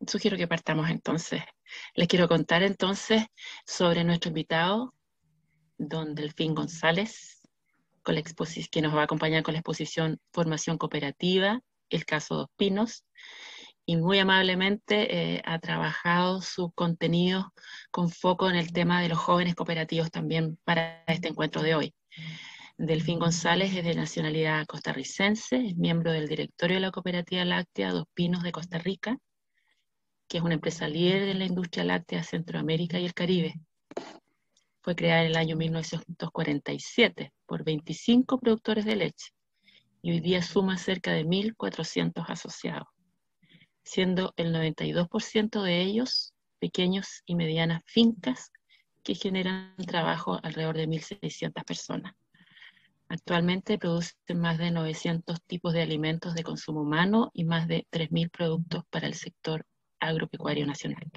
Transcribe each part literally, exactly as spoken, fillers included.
sugiero que partamos entonces. Les quiero contar entonces sobre nuestro invitado, don Delfín González, con la exposición, que nos va a acompañar con la exposición Formación Cooperativa, el caso Dos Pinos, y muy amablemente eh, ha trabajado su contenido con foco en el tema de los jóvenes cooperativos también para este encuentro de hoy. Delfín González es de nacionalidad costarricense, es miembro del directorio de la Cooperativa Láctea Dos Pinos de Costa Rica, que es una empresa líder en la industria láctea de Centroamérica y el Caribe. Fue creada en el año mil novecientos cuarenta y siete por veinticinco productores de leche y hoy día suma cerca de mil cuatrocientos asociados, siendo el noventa y dos por ciento de ellos pequeños y medianas fincas que generan trabajo alrededor de mil seiscientas personas. Actualmente producen más de novecientos tipos de alimentos de consumo humano y más de tres mil productos para el sector agropecuario nacional.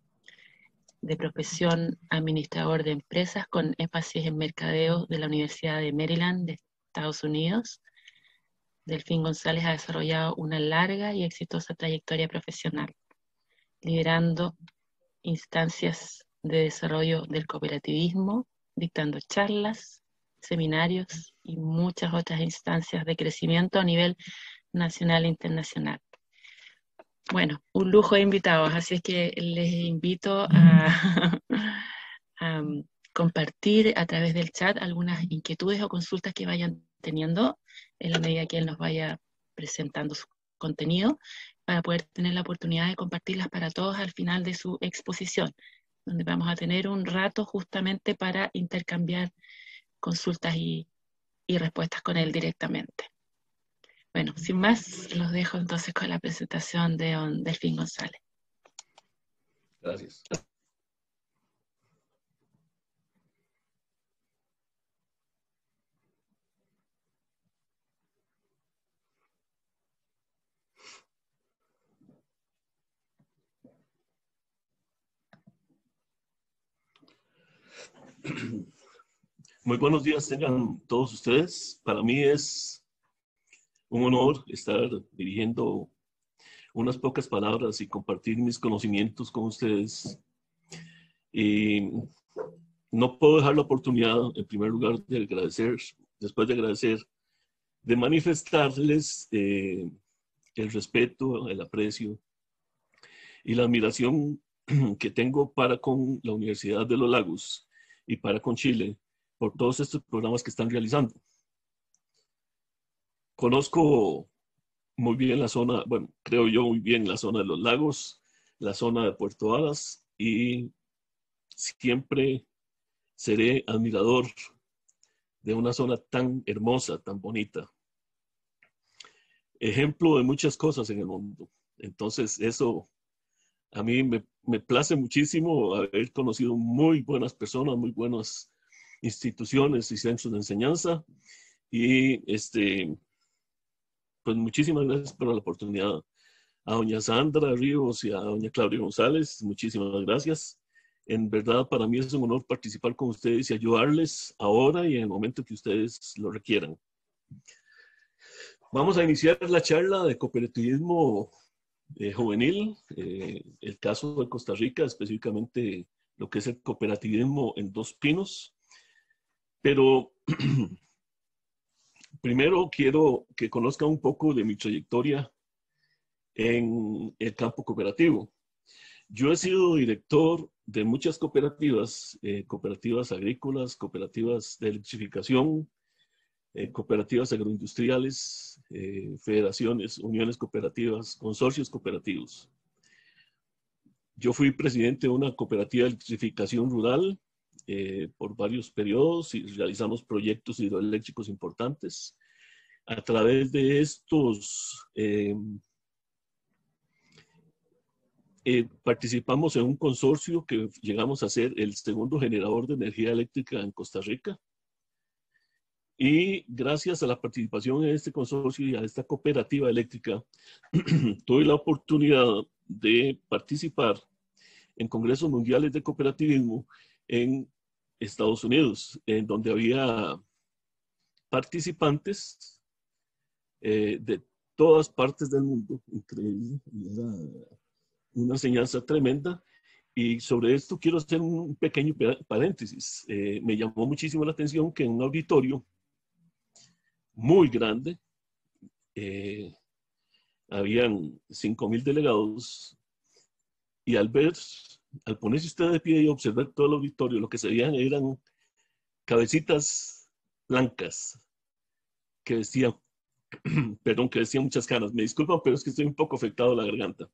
De profesión administrador de empresas con énfasis en mercadeo de la Universidad de Maryland de Estados Unidos, Delfín González ha desarrollado una larga y exitosa trayectoria profesional, liderando instancias de desarrollo del cooperativismo, dictando charlas, seminarios y muchas otras instancias de crecimiento a nivel nacional e internacional. Bueno, un lujo de invitados, así es que les invito a, a compartir a través del chat algunas inquietudes o consultas que vayan teniendo en la medida que él nos vaya presentando su contenido, para poder tener la oportunidad de compartirlas para todos al final de su exposición, donde vamos a tener un rato justamente para intercambiar consultas y, y respuestas con él directamente. Bueno, sin más, los dejo entonces con la presentación de don Delfín González. Gracias. Muy buenos días tengan todos ustedes. Para mí es un honor estar dirigiendo unas pocas palabras y compartir mis conocimientos con ustedes. Y no puedo dejar la oportunidad, en primer lugar, de agradecer, después de agradecer, de manifestarles eh, el respeto, el aprecio y la admiración que tengo para con la Universidad de los Lagos y para con Chile por todos estos programas que están realizando. Conozco muy bien la zona, bueno, creo yo muy bien la zona de los lagos, la zona de Puerto Aras, y siempre seré admirador de una zona tan hermosa, tan bonita. Ejemplo de muchas cosas en el mundo. Entonces, eso a mí me, me place muchísimo haber conocido muy buenas personas, muy buenas instituciones y centros de enseñanza. Y este, pues muchísimas gracias por la oportunidad. A doña Sandra Ríos y a doña Claudia González, muchísimas gracias. En verdad, para mí es un honor participar con ustedes y ayudarles ahora y en el momento que ustedes lo requieran. Vamos a iniciar la charla de cooperativismo eh, juvenil, eh, el caso de Costa Rica, específicamente lo que es el cooperativismo en Dos Pinos. Pero primero quiero que conozcan un poco de mi trayectoria en el campo cooperativo. Yo he sido director de muchas cooperativas, eh, cooperativas agrícolas, cooperativas de electrificación, eh, cooperativas agroindustriales, eh, federaciones, uniones cooperativas, consorcios cooperativos. Yo fui presidente de una cooperativa de electrificación rural eh, por varios periodos y realizamos proyectos hidroeléctricos importantes. A través de estos eh, Eh, participamos en un consorcio que llegamos a ser el segundo generador de energía eléctrica en Costa Rica. Y gracias a la participación en este consorcio y a esta cooperativa eléctrica, tuve la oportunidad de participar en congresos mundiales de cooperativismo en Estados Unidos, en donde había participantes eh, de todas partes del mundo. Increíble. Era una enseñanza tremenda. Y sobre esto quiero hacer un pequeño paréntesis. Eh, me llamó muchísimo la atención que en un auditorio muy grande, eh, habían cinco mil delegados, y al ver, al ponerse usted de pie y observar todo el auditorio, lo que se veían eran cabecitas blancas que decían, perdón, que decían muchas caras. Me disculpan, pero es que estoy un poco afectado a la garganta.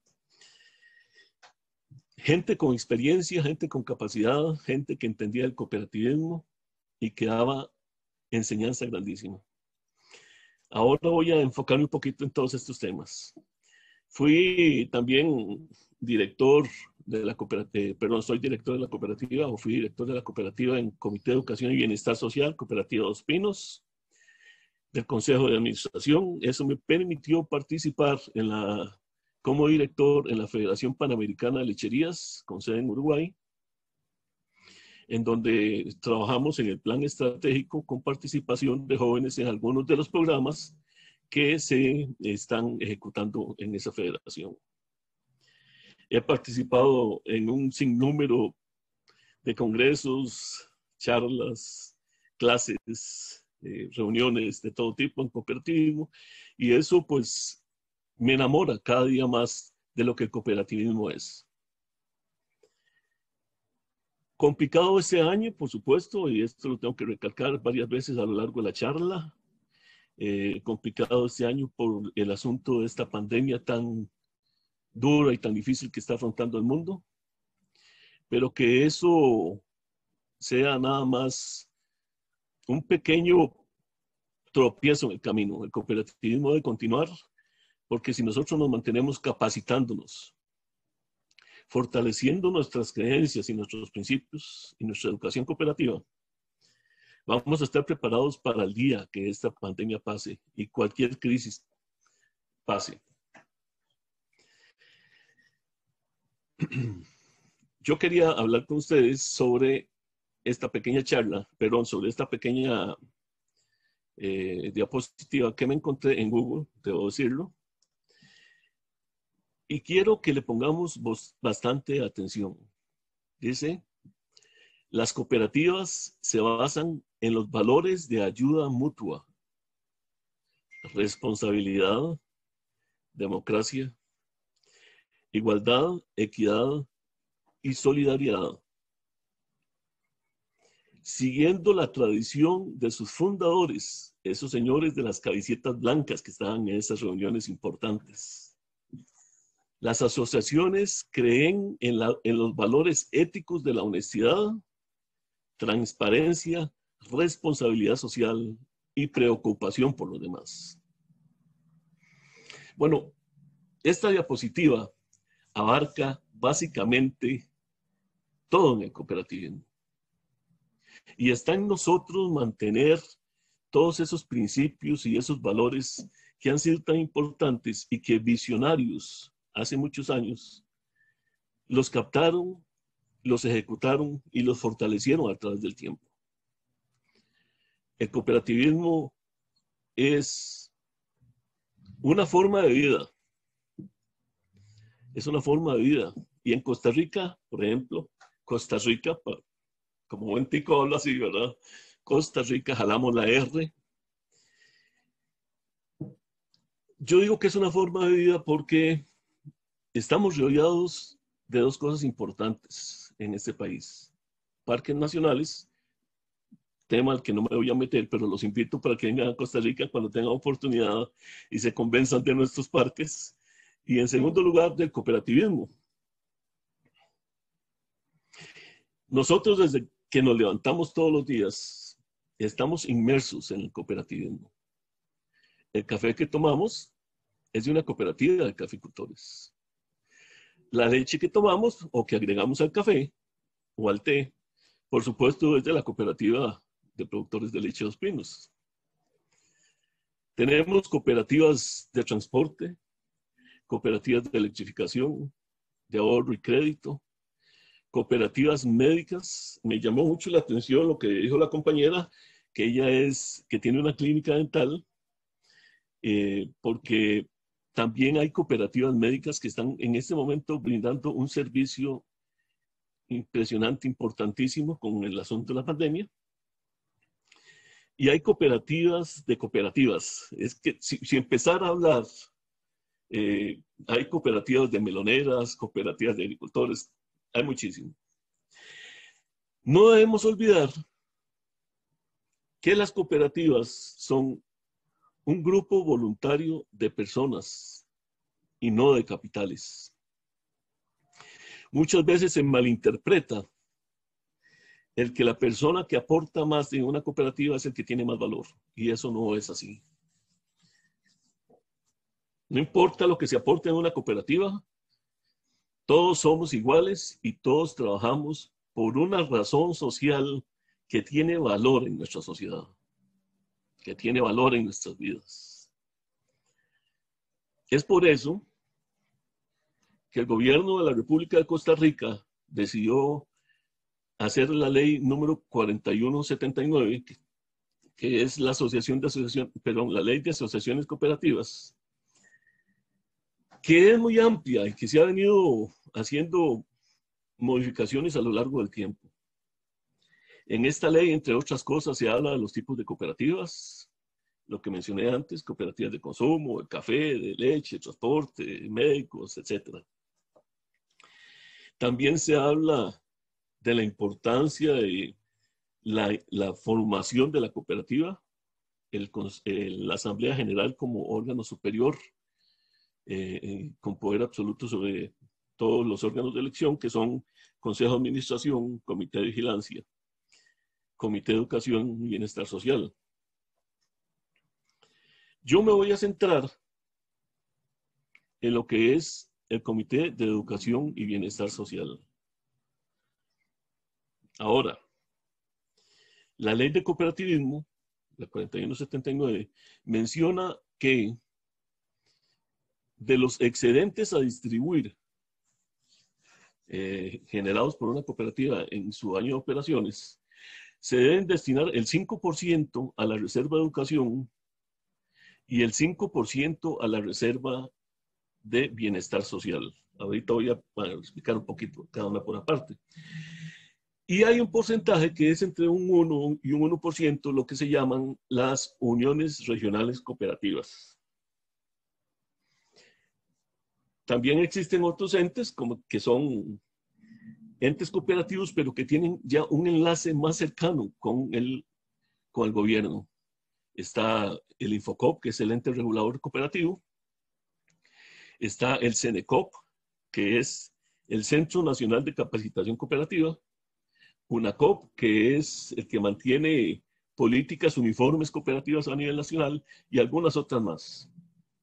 Gente con experiencia, gente con capacidad, gente que entendía el cooperativismo y que daba enseñanza grandísima. Ahora voy a enfocarme un poquito en todos estos temas. Fui también director de la cooperativa, perdón, soy director de la cooperativa, o fui director de la cooperativa en Comité de Educación y Bienestar Social, Cooperativa Dos Pinos, del Consejo de Administración. Eso me permitió participar en la, como director en la Federación Panamericana de Lecherías, con sede en Uruguay, en donde trabajamos en el plan estratégico con participación de jóvenes en algunos de los programas que se están ejecutando en esa federación. He participado en un sinnúmero de congresos, charlas, clases, eh, reuniones de todo tipo en cooperativismo, y eso pues me enamora cada día más de lo que el cooperativismo es. Complicado este año, por supuesto, y esto lo tengo que recalcar varias veces a lo largo de la charla. Eh, complicado este año por el asunto de esta pandemia tan dura y tan difícil que está afrontando el mundo, pero que eso sea nada más un pequeño tropiezo en el camino. El cooperativismo debe continuar, porque si nosotros nos mantenemos capacitándonos, fortaleciendo nuestras creencias y nuestros principios y nuestra educación cooperativa, vamos a estar preparados para el día que esta pandemia pase y cualquier crisis pase. Yo quería hablar con ustedes sobre esta pequeña charla, perdón, sobre esta pequeña eh, diapositiva que me encontré en Google, debo decirlo. Y quiero que le pongamos bastante atención. Dice, las cooperativas se basan en los valores de ayuda mutua, responsabilidad, democracia, igualdad, equidad y solidaridad, siguiendo la tradición de sus fundadores, esos señores de las camisetas blancas que estaban en esas reuniones importantes. Las asociaciones creen en, la, en los valores éticos de la honestidad, transparencia, responsabilidad social y preocupación por los demás. Bueno, esta diapositiva abarca básicamente todo en el cooperativismo. Y está en nosotros mantener todos esos principios y esos valores que han sido tan importantes y que visionarios hace muchos años los captaron, los ejecutaron y los fortalecieron a través del tiempo. El cooperativismo es una forma de vida. Es una forma de vida. Y en Costa Rica, por ejemplo, Costa Rica, como buen tico habla así, ¿verdad? Costa Rica, jalamos la R. Yo digo que es una forma de vida porque estamos rodeados de dos cosas importantes en este país. Parques nacionales, tema al que no me voy a meter, pero los invito para que vengan a Costa Rica cuando tengan oportunidad y se convenzan de nuestros parques. Y en segundo lugar, del cooperativismo. Nosotros desde que nos levantamos todos los días, estamos inmersos en el cooperativismo. El café que tomamos es de una cooperativa de caficultores. La leche que tomamos o que agregamos al café o al té, por supuesto, es de la cooperativa de productores de leche Dos Pinos. Tenemos cooperativas de transporte, cooperativas de electrificación, de ahorro y crédito, cooperativas médicas. Me llamó mucho la atención lo que dijo la compañera, que ella es, que tiene una clínica dental, eh, porque También hay cooperativas médicas que están en este momento brindando un servicio impresionante, importantísimo con el asunto de la pandemia. Y hay cooperativas de cooperativas. Es que si, si empezar a hablar, eh, hay cooperativas de meloneras, cooperativas de agricultores, hay muchísimo. No debemos olvidar que las cooperativas son un grupo voluntario de personas y no de capitales. Muchas veces se malinterpreta el que la persona que aporta más en una cooperativa es el que tiene más valor, y eso no es así. No importa lo que se aporte en una cooperativa, todos somos iguales y todos trabajamos por una razón social que tiene valor en nuestra sociedad, que tiene valor en nuestras vidas. Es por eso que el gobierno de la República de Costa Rica decidió hacer la ley número cuarenta y uno setenta y nueve, que, que es la asociación de asociación, perdón, la ley de asociaciones cooperativas, que es muy amplia y que se ha venido haciendo modificaciones a lo largo del tiempo. En esta ley, entre otras cosas, se habla de los tipos de cooperativas, lo que mencioné antes, cooperativas de consumo, de café, de leche, transporte, médicos, etcétera. También se habla de la importancia de la, la formación de la cooperativa, el, el, la Asamblea General como órgano superior, eh, eh, con poder absoluto sobre todos los órganos de elección, que son Consejo de Administración, Comité de Vigilancia, Comité de Educación y Bienestar Social. Yo me voy a centrar en lo que es el Comité de Educación y Bienestar Social. Ahora, la ley de cooperativismo, la cuarenta y uno setenta y nueve, menciona que de los excedentes a distribuir eh, generados por una cooperativa en su año de operaciones, se deben destinar el cinco por ciento a la reserva de educación y el cinco por ciento a la reserva de bienestar social. Ahorita voy a, a explicar un poquito cada una por aparte. Y hay un porcentaje que es entre un uno y un uno por ciento, lo que se llaman las uniones regionales cooperativas. También existen otros entes como que son entes cooperativos, pero que tienen ya un enlace más cercano con el, con el gobierno. Está el Infocop, que es el ente regulador cooperativo. Está el CENECOP, que es el Centro Nacional de Capacitación Cooperativa. UNACOP, que es el que mantiene políticas uniformes cooperativas a nivel nacional, y algunas otras más.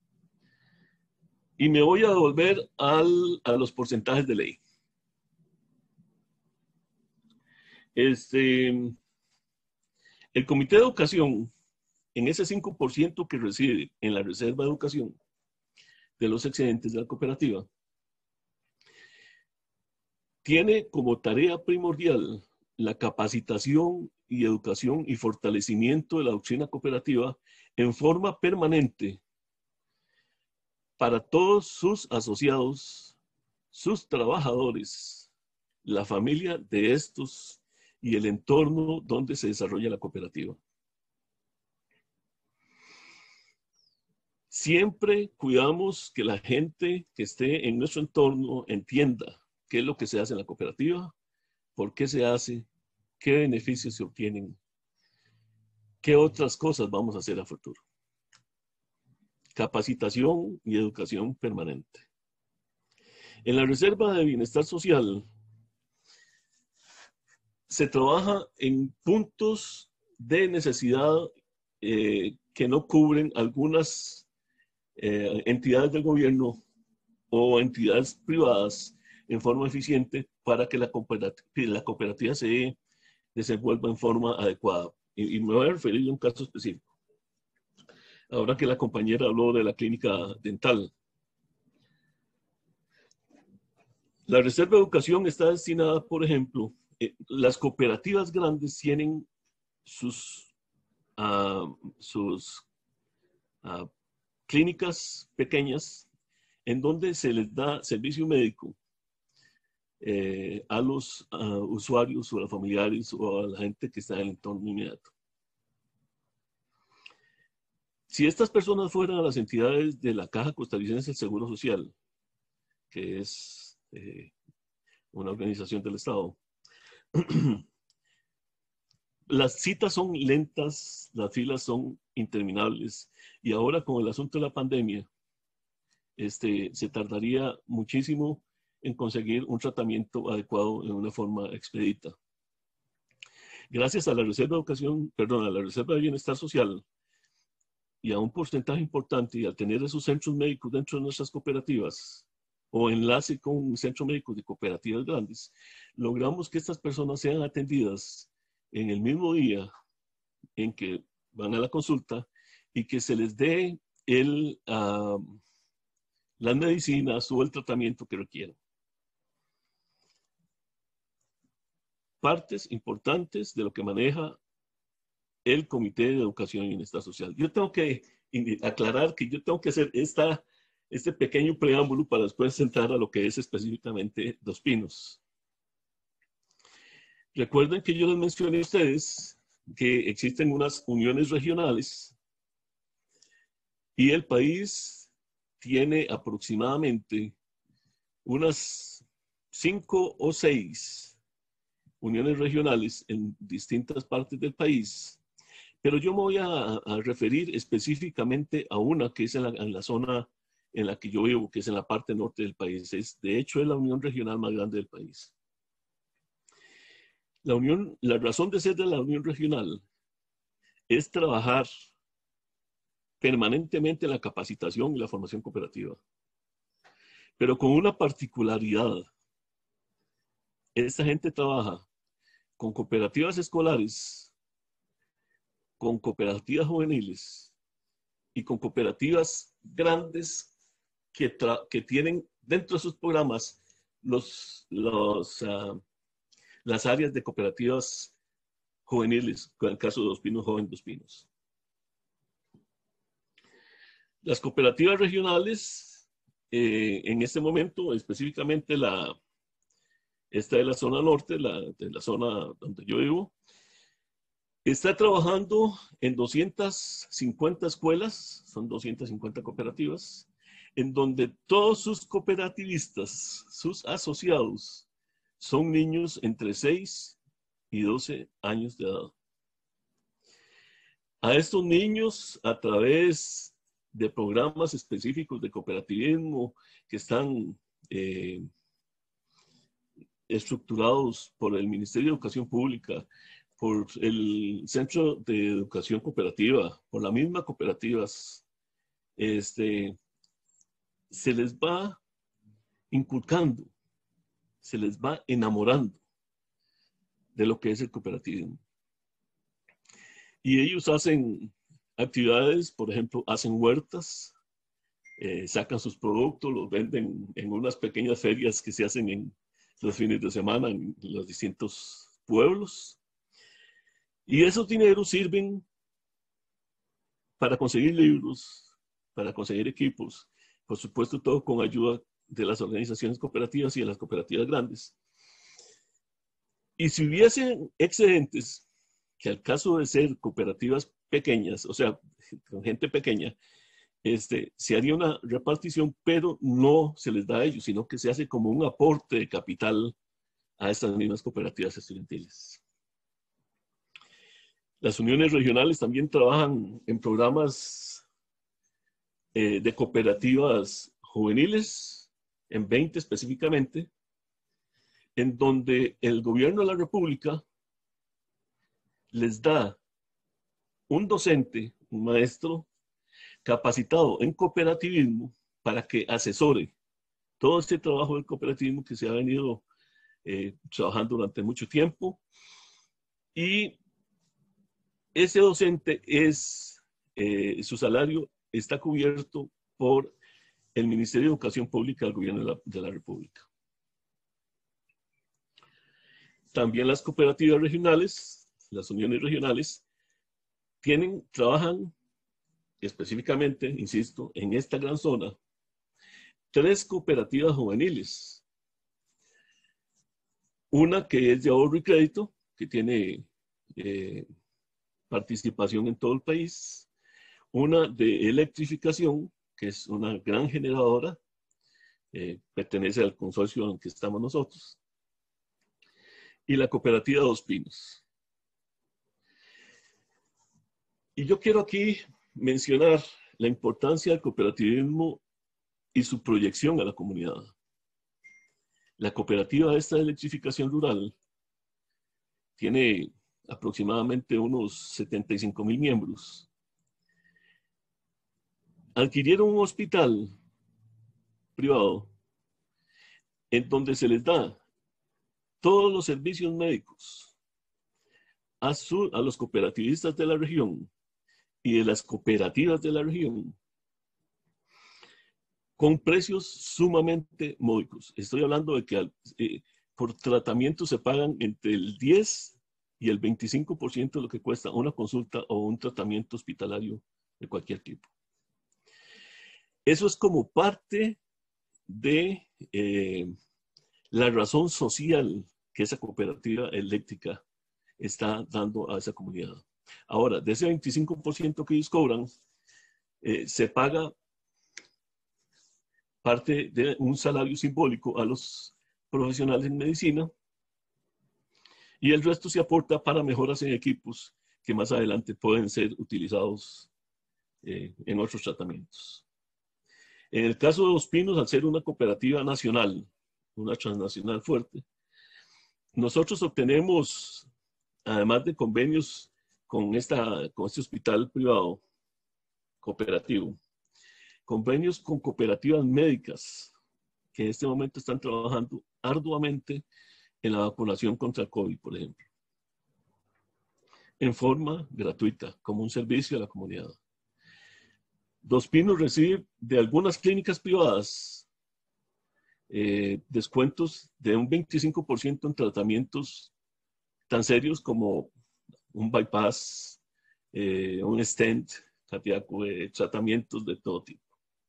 Y me voy a devolver al, a los porcentajes de ley. Este, el Comité de Educación, en ese cinco por ciento que reside en la reserva de educación de los excedentes de la cooperativa, tiene como tarea primordial la capacitación y educación y fortalecimiento de la doctrina cooperativa en forma permanente para todos sus asociados, sus trabajadores, la familia de estos y el entorno donde se desarrolla la cooperativa. Siempre cuidamos que la gente que esté en nuestro entorno entienda qué es lo que se hace en la cooperativa, por qué se hace, qué beneficios se obtienen, qué otras cosas vamos a hacer a futuro. Capacitación y educación permanente. En la reserva de bienestar social se trabaja en puntos de necesidad eh, que no cubren algunas eh, entidades del gobierno o entidades privadas en forma eficiente para que la cooperativa, la cooperativa se desenvuelva en forma adecuada. Y, y me voy a referir a un caso específico. Ahora que la compañera habló de la clínica dental. La reserva de educación está destinada, por ejemplo, eh, las cooperativas grandes tienen sus, uh, sus uh, clínicas pequeñas en donde se les da servicio médico eh, a los uh, usuarios o a los familiares o a la gente que está en el entorno inmediato. Si estas personas fueran a las entidades de la Caja Costarricense del Seguro Social, que es eh, una organización del Estado, las citas son lentas, las filas son interminables, y ahora con el asunto de la pandemia, este, se tardaría muchísimo en conseguir un tratamiento adecuado en una forma expedita. Gracias a la Reserva de Educación, perdón, a la Reserva de Bienestar Social y a un porcentaje importante, y al tener esos centros médicos dentro de nuestras cooperativas o enlace con centros médicos de cooperativas grandes, logramos que estas personas sean atendidas en el mismo día en que van a la consulta y que se les dé el, uh, las medicinas o el tratamiento que requieran. Partes importantes de lo que maneja el Comité de Educación y Bienestar Social. Yo tengo que aclarar que yo tengo que hacer esta, este pequeño preámbulo para después entrar a lo que es específicamente Dos Pinos. Recuerden que yo les mencioné a ustedes que existen unas uniones regionales y el país tiene aproximadamente unas cinco o seis uniones regionales en distintas partes del país, pero yo me voy a, a referir específicamente a una que es en la, en la zona en la que yo vivo, que es en la parte norte del país. Es, de hecho, es la unión regional más grande del país. La, unión, la razón de ser de la unión regional es trabajar permanentemente en la capacitación y la formación cooperativa, pero con una particularidad. Esta gente trabaja con cooperativas escolares, con cooperativas juveniles y con cooperativas grandes que, que tienen dentro de sus programas los, los, uh, las áreas de cooperativas juveniles, con el caso de Dos Pinos Joven Dos Pinos. Las cooperativas regionales, eh, en este momento, específicamente la, esta de la zona norte, la, de la zona donde yo vivo, está trabajando en doscientas cincuenta escuelas, son doscientas cincuenta cooperativas, en donde todos sus cooperativistas, sus asociados, son niños entre seis y doce años de edad. A estos niños, a través de programas específicos de cooperativismo que están eh, estructurados por el Ministerio de Educación Pública, por el Centro de Educación Cooperativa, por las mismas cooperativas, este, se les va inculcando, se les va enamorando de lo que es el cooperativismo. Y ellos hacen actividades, por ejemplo, hacen huertas, eh, sacan sus productos, los venden en unas pequeñas ferias que se hacen en los fines de semana en los distintos pueblos. Y esos dineros sirven para conseguir libros, para conseguir equipos, por supuesto todo con ayuda de las organizaciones cooperativas y de las cooperativas grandes. Y si hubiesen excedentes, que al caso de ser cooperativas pequeñas, o sea, con gente pequeña, este, se haría una repartición, pero no se les da a ellos, sino que se hace como un aporte de capital a estas mismas cooperativas estudiantiles. Las uniones regionales también trabajan en programas eh, de cooperativas juveniles, en veinte específicamente, en donde el gobierno de la República les da un docente, un maestro capacitado en cooperativismo para que asesore todo este trabajo del cooperativismo que se ha venido eh, trabajando durante mucho tiempo. Y ese docente es, eh, su salario está cubierto por el Ministerio de Educación Pública del Gobierno de la, de la República. También las cooperativas regionales, las uniones regionales, tienen, trabajan específicamente, insisto, en esta gran zona, tres cooperativas juveniles. Una que es de ahorro y crédito, que tiene eh, participación en todo el país. Una de electrificación, que es una gran generadora, eh, pertenece al consorcio en el que estamos nosotros. Y la cooperativa Dos Pinos. Y yo quiero aquí mencionar la importancia del cooperativismo y su proyección a la comunidad. La cooperativa esta de electrificación rural tiene aproximadamente unos setenta y cinco mil miembros. Adquirieron un hospital privado en donde se les da todos los servicios médicos a, su, a los cooperativistas de la región y de las cooperativas de la región con precios sumamente módicos. Estoy hablando de que eh, por tratamiento se pagan entre el diez y el veinticinco por ciento de lo que cuesta una consulta o un tratamiento hospitalario de cualquier tipo. Eso es como parte de eh, la razón social que esa cooperativa eléctrica está dando a esa comunidad. Ahora, de ese veinticinco por ciento que ellos cobran, eh, se paga parte de un salario simbólico a los profesionales en medicina y el resto se aporta para mejoras en equipos que más adelante pueden ser utilizados eh, en otros tratamientos. En el caso de Dos Pinos, al ser una cooperativa nacional, una transnacional fuerte, nosotros obtenemos, además de convenios con, esta, con este hospital privado cooperativo, convenios con cooperativas médicas que en este momento están trabajando arduamente en la vacunación contra el COVID, por ejemplo, en forma gratuita, como un servicio a la comunidad. Dos Pinos recibe de algunas clínicas privadas eh, descuentos de un veinticinco por ciento en tratamientos tan serios como un bypass, eh, un stent cardíaco, eh, tratamientos de todo tipo.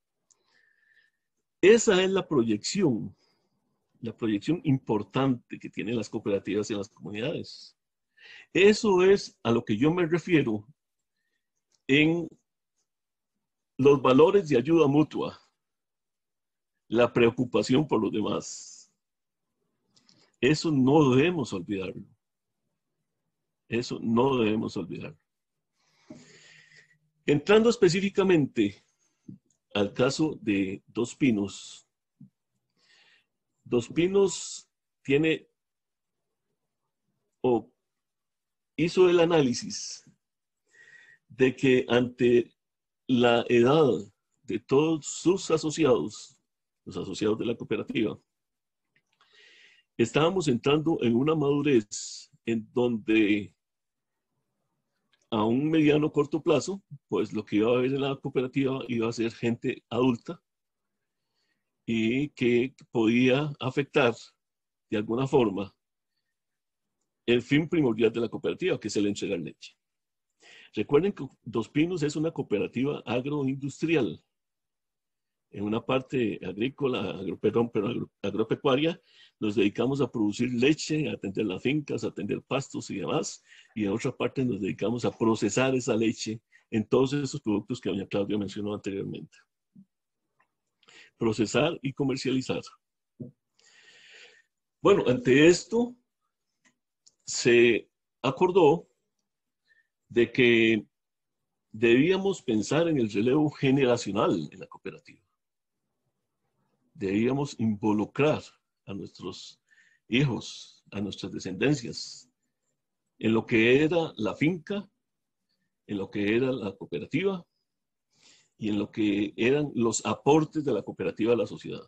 Esa es la proyección, la proyección importante que tienen las cooperativas en las comunidades. Eso es a lo que yo me refiero en los valores de ayuda mutua, la preocupación por los demás. Eso no debemos olvidarlo. Eso no debemos olvidarlo. Entrando específicamente al caso de Dos Pinos, Dos Pinos tiene o hizo el análisis de que ante la edad de todos sus asociados, los asociados de la cooperativa, estábamos entrando en una madurez en donde a un mediano corto plazo, pues lo que iba a haber en la cooperativa iba a ser gente adulta y que podía afectar de alguna forma el fin primordial de la cooperativa, que es el entregar leche. Recuerden que Dos Pinos es una cooperativa agroindustrial. En una parte agrícola, agro, perdón, pero agro, agropecuaria, nos dedicamos a producir leche, a atender las fincas, a atender pastos y demás, y en otra parte nos dedicamos a procesar esa leche en todos esos productos que doña Claudia mencionó anteriormente. Procesar y comercializar. Bueno, ante esto se acordó de que debíamos pensar en el relevo generacional en la cooperativa. Debíamos involucrar a nuestros hijos, a nuestras descendencias, en lo que era la finca, en lo que era la cooperativa y en lo que eran los aportes de la cooperativa a la sociedad.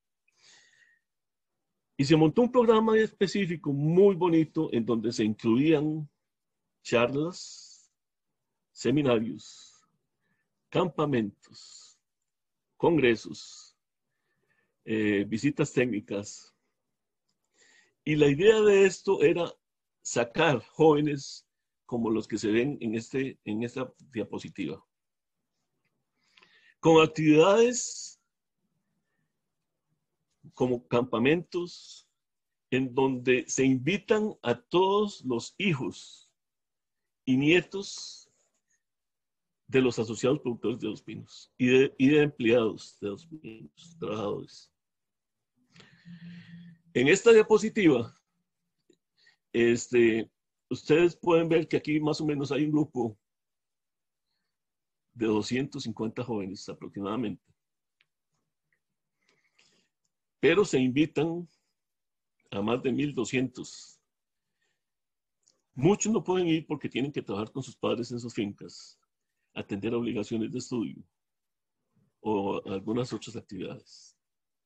Y se montó un programa específico muy bonito en donde se incluían charlas, seminarios, campamentos, congresos, eh, visitas técnicas. Y la idea de esto era sacar jóvenes como los que se ven en, este, en esta diapositiva. con actividades como campamentos en donde se invitan a todos los hijos y nietos de los asociados productores de Dos Pinos y de, y de empleados de Dos Pinos, trabajadores. En esta diapositiva, este, ustedes pueden ver que aquí más o menos hay un grupo de doscientos cincuenta jóvenes aproximadamente. Pero se invitan a más de mil doscientos. Muchos no pueden ir porque tienen que trabajar con sus padres en sus fincas, atender obligaciones de estudio o algunas otras actividades.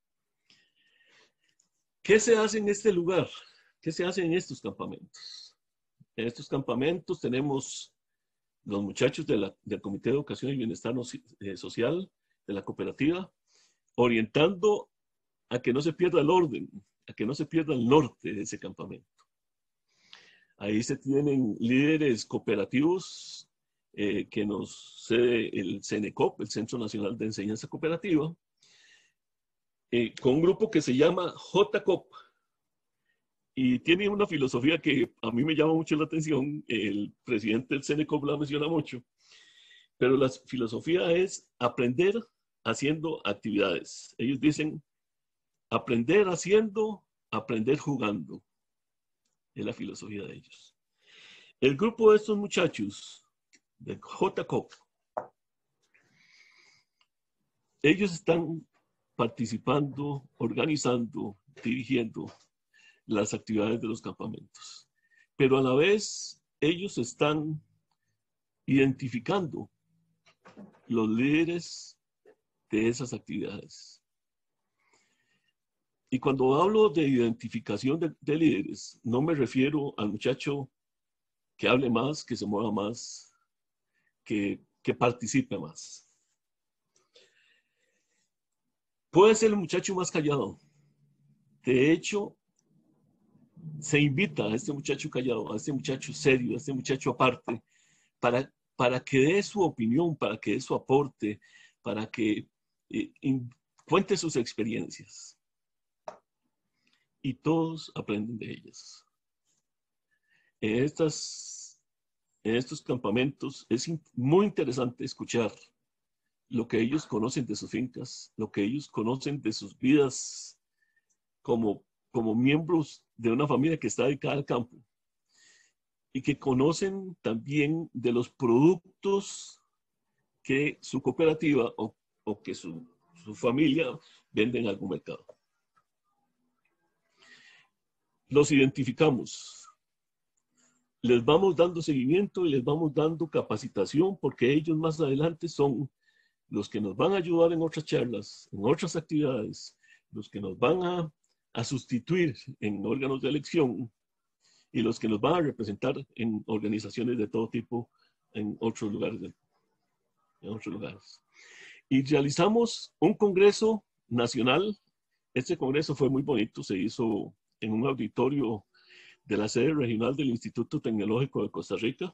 ¿Qué se hace en este lugar? ¿Qué se hace en estos campamentos? En estos campamentos tenemos los muchachos de la, del Comité de Educación y Bienestar Social de la cooperativa, orientando a que no se pierda el orden, a que no se pierda el norte de ese campamento. Ahí se tienen líderes cooperativos eh, que nos cede el CENECOP, el Centro Nacional de Enseñanza Cooperativa, eh, con un grupo que se llama J C O P. Y tiene una filosofía que a mí me llama mucho la atención, el presidente del CENECOP la menciona mucho, pero la filosofía es aprender haciendo actividades. Ellos dicen, aprender haciendo, aprender jugando. Es la filosofía de ellos. El grupo de estos muchachos de J C O P, ellos están participando, organizando, dirigiendo las actividades de los campamentos. Pero a la vez, ellos están identificando los líderes de esas actividades. Y cuando hablo de identificación de, de líderes, no me refiero al muchacho que hable más, que se mueva más, que, que participe más. Puede ser el muchacho más callado. De hecho, se invita a este muchacho callado, a este muchacho serio, a este muchacho aparte, para, para que dé su opinión, para que dé su aporte, para que eh, in, cuente sus experiencias. Y todos aprenden de ellas. En, estas, en estos campamentos es muy interesante escuchar lo que ellos conocen de sus fincas, lo que ellos conocen de sus vidas como, como miembros de una familia que está dedicada al campo y que conocen también de los productos que su cooperativa o, o que su, su familia vende en algún mercado. Los identificamos, les vamos dando seguimiento y les vamos dando capacitación porque ellos más adelante son los que nos van a ayudar en otras charlas, en otras actividades, los que nos van a, a sustituir en órganos de elección y los que nos van a representar en organizaciones de todo tipo en otros lugares. De, en otros lugares. Y realizamos un congreso nacional. Este congreso fue muy bonito, se hizo en un auditorio de la sede regional del Instituto Tecnológico de Costa Rica.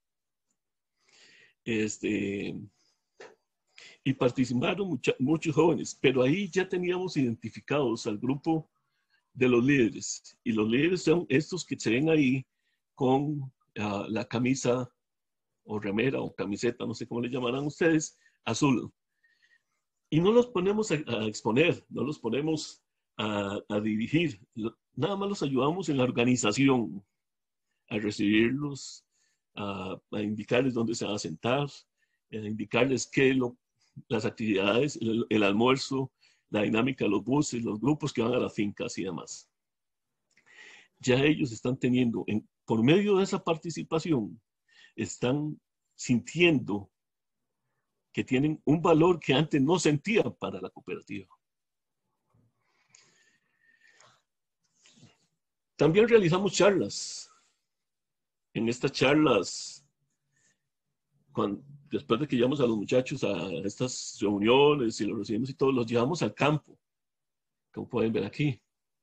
Este, y participaron mucha, muchos jóvenes, pero ahí ya teníamos identificados al grupo de los líderes. Y los líderes son estos que se ven ahí con uh, la camisa o remera o camiseta, no sé cómo le llamarán ustedes, azul. Y no los ponemos a, a exponer, no los ponemos a, a dirigir, nada más los ayudamos en la organización, a recibirlos, a, a indicarles dónde se van a sentar, a indicarles qué lo, las actividades, el, el almuerzo, la dinámica de los buses, los grupos que van a las fincas y demás. Ya ellos están teniendo, en, por medio de esa participación, están sintiendo que tienen un valor que antes no sentían para la cooperativa. También realizamos charlas. En estas charlas, cuando, después de que llevamos a los muchachos a estas reuniones y los recibimos y todo, los llevamos al campo, como pueden ver aquí.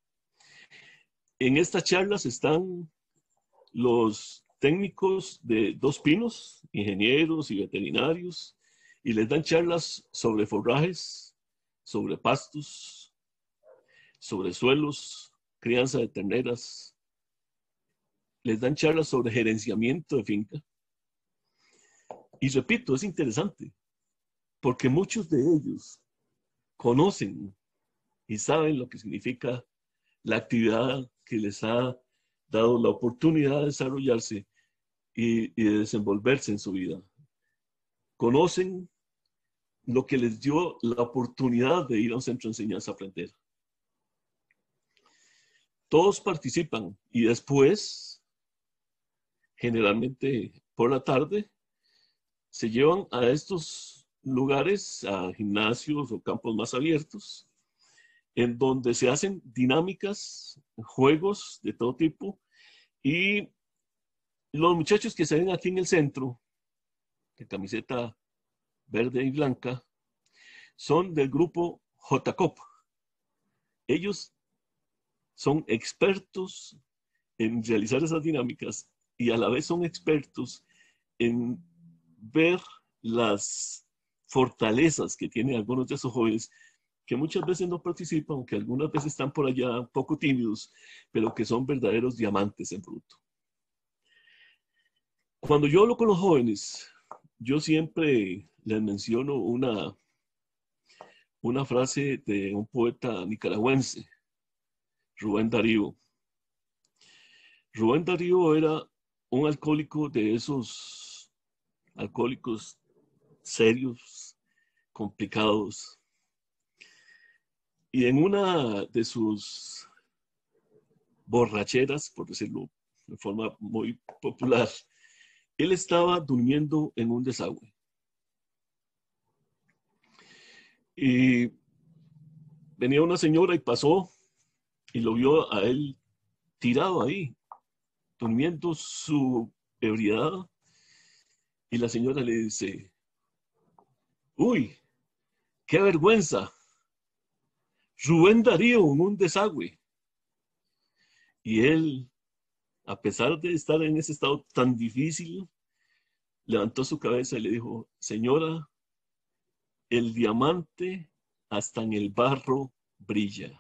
En estas charlas están los técnicos de Dos Pinos, ingenieros y veterinarios, y les dan charlas sobre forrajes, sobre pastos, sobre suelos, crianza de terneras. Les dan charlas sobre gerenciamiento de finca. Y repito, es interesante, porque muchos de ellos conocen y saben lo que significa la actividad que les ha dado la oportunidad de desarrollarse y, y de desenvolverse en su vida. Conocen lo que les dio la oportunidad de ir a un centro de enseñanza a aprender. Todos participan y después, generalmente por la tarde, se llevan a estos lugares, a gimnasios o campos más abiertos, en donde se hacen dinámicas, juegos de todo tipo, y los muchachos que se ven aquí en el centro, de camiseta verde y blanca, son del grupo J C O P. Ellos son expertos en realizar esas dinámicas y a la vez son expertos en ver las fortalezas que tienen algunos de esos jóvenes que muchas veces no participan, que algunas veces están por allá un poco tímidos, pero que son verdaderos diamantes en bruto. Cuando yo hablo con los jóvenes, yo siempre les menciono una, una frase de un poeta nicaragüense, Rubén Darío. Rubén Darío era un alcohólico de esos alcohólicos serios, complicados. Y en una de sus borracheras, por decirlo de forma muy popular, él estaba durmiendo en un desagüe. Y venía una señora y pasó y lo vio a él tirado ahí, durmiendo su ebriedad. Y la señora le dice, uy, qué vergüenza, Rubén Darío en un desagüe. Y él, a pesar de estar en ese estado tan difícil, levantó su cabeza y le dijo, señora, el diamante hasta en el barro brilla.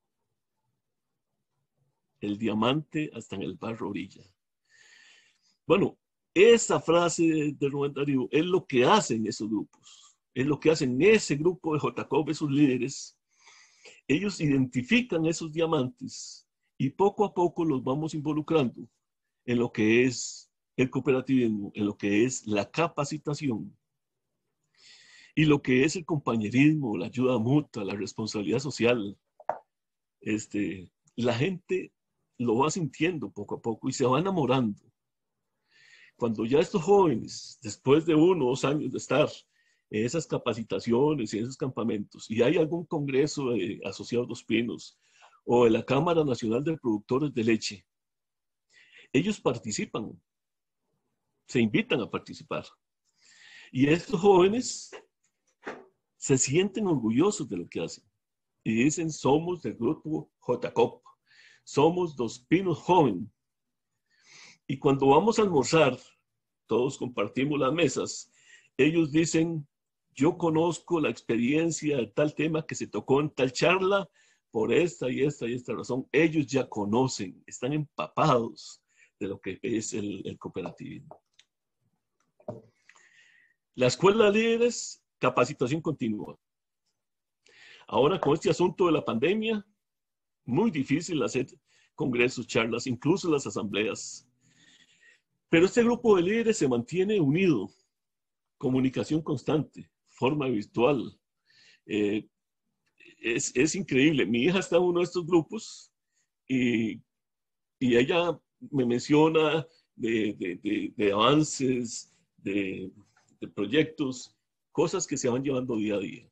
El diamante hasta en el barro brilla. Bueno, esa frase de Rubén Darío es lo que hacen esos grupos. Es lo que hacen ese grupo de J C O P, esos líderes. Ellos identifican esos diamantes y poco a poco los vamos involucrando en lo que es el cooperativismo, en lo que es la capacitación y lo que es el compañerismo, la ayuda mutua, la responsabilidad social. Este, la gente lo va sintiendo poco a poco y se va enamorando. Cuando ya estos jóvenes, después de uno o dos años de estar en esas capacitaciones y en esos campamentos, y hay algún congreso de Asociados Dos Pinos o de la Cámara Nacional de Productores de Leche, ellos participan, se invitan a participar. Y estos jóvenes se sienten orgullosos de lo que hacen. Y dicen, somos del grupo J C O P, somos Dos Pinos Joven. Y cuando vamos a almorzar, todos compartimos las mesas, ellos dicen, yo conozco la experiencia de tal tema que se tocó en tal charla, por esta y esta y esta razón. Ellos ya conocen, están empapados de lo que es el, el cooperativismo. La escuela de líderes, capacitación continua. Ahora con este asunto de la pandemia, muy difícil hacer congresos, charlas, incluso las asambleas. Pero este grupo de líderes se mantiene unido, comunicación constante, forma virtual. Eh, es, es increíble. Mi hija está en uno de estos grupos y, y ella me menciona de, de, de, de avances, de, de proyectos, cosas que se van llevando día a día.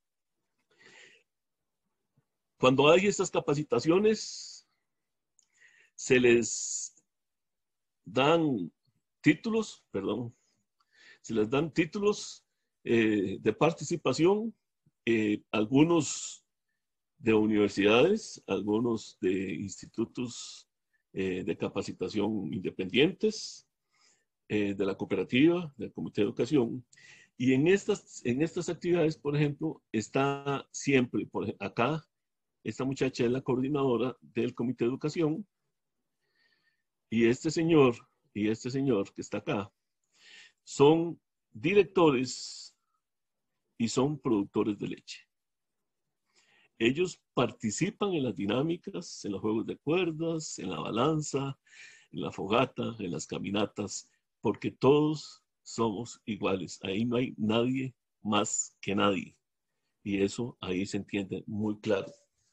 Cuando hay estas capacitaciones, se les dan títulos, perdón, se les dan títulos eh, de participación, eh, algunos de universidades, algunos de institutos eh, de capacitación independientes, eh, de la cooperativa, del Comité de Educación, Y en estas, en estas actividades, por ejemplo, está siempre, por ejemplo, acá, esta muchacha es la coordinadora del Comité de Educación, y este señor, y este señor que está acá, son directores y son productores de leche. Ellos participan en las dinámicas, en los juegos de cuerdas, en la balanza, en la fogata, en las caminatas, porque todos somos iguales. Ahí no hay nadie más que nadie. Y eso ahí se entiende muy claro.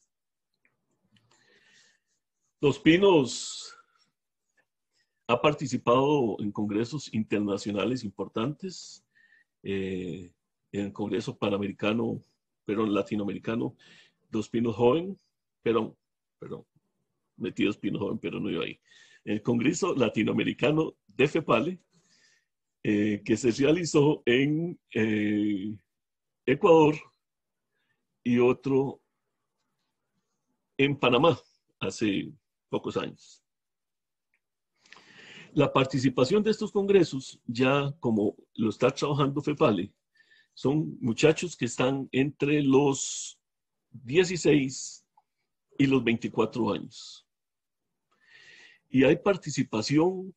Los Pinos ha participado en congresos internacionales importantes, eh, en el Congreso Panamericano, pero latinoamericano, Dos Pinos Joven, perdón, perdón, metí Dos Pinos Joven, pero no iba ahí. El Congreso Latinoamericano de FEPALE, eh, que se realizó en eh, Ecuador y otro en Panamá hace pocos años. La participación de estos congresos, ya como lo está trabajando FEPALE, son muchachos que están entre los dieciséis y los veinticuatro años. Y hay participación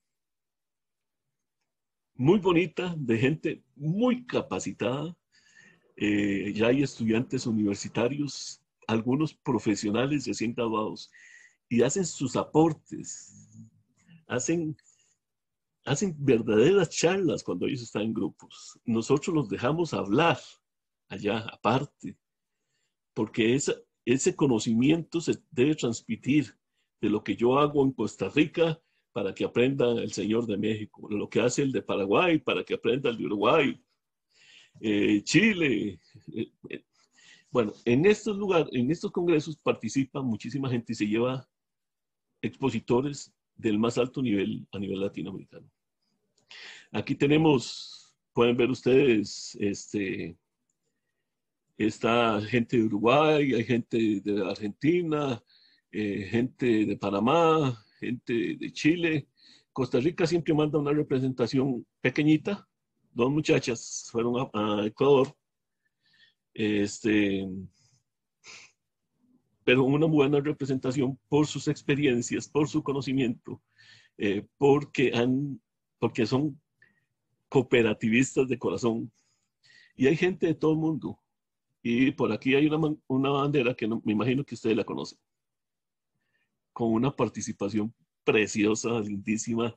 muy bonita de gente muy capacitada. Eh, ya hay estudiantes universitarios, algunos profesionales recién graduados, y hacen sus aportes, hacen, hacen verdaderas charlas cuando ellos están en grupos. Nosotros los dejamos hablar allá aparte, porque esa, ese conocimiento se debe transmitir de lo que yo hago en Costa Rica para que aprenda el señor de México, lo que hace el de Paraguay para que aprenda el de Uruguay, eh, Chile. Eh, eh. Bueno, en estos lugares, en estos congresos participa muchísima gente y se lleva expositores del más alto nivel a nivel latinoamericano. Aquí tenemos, pueden ver ustedes, este, está gente de Uruguay, hay gente de Argentina, eh, gente de Panamá, gente de Chile. Costa Rica siempre manda una representación pequeñita. Dos muchachas fueron a, a Ecuador. Este, pero una buena representación por sus experiencias, por su conocimiento, eh, porque, han, porque son cooperativistas de corazón. Y hay gente de todo el mundo. Y por aquí hay una, una bandera que no, me imagino que ustedes la conocen, con una participación preciosa, lindísima.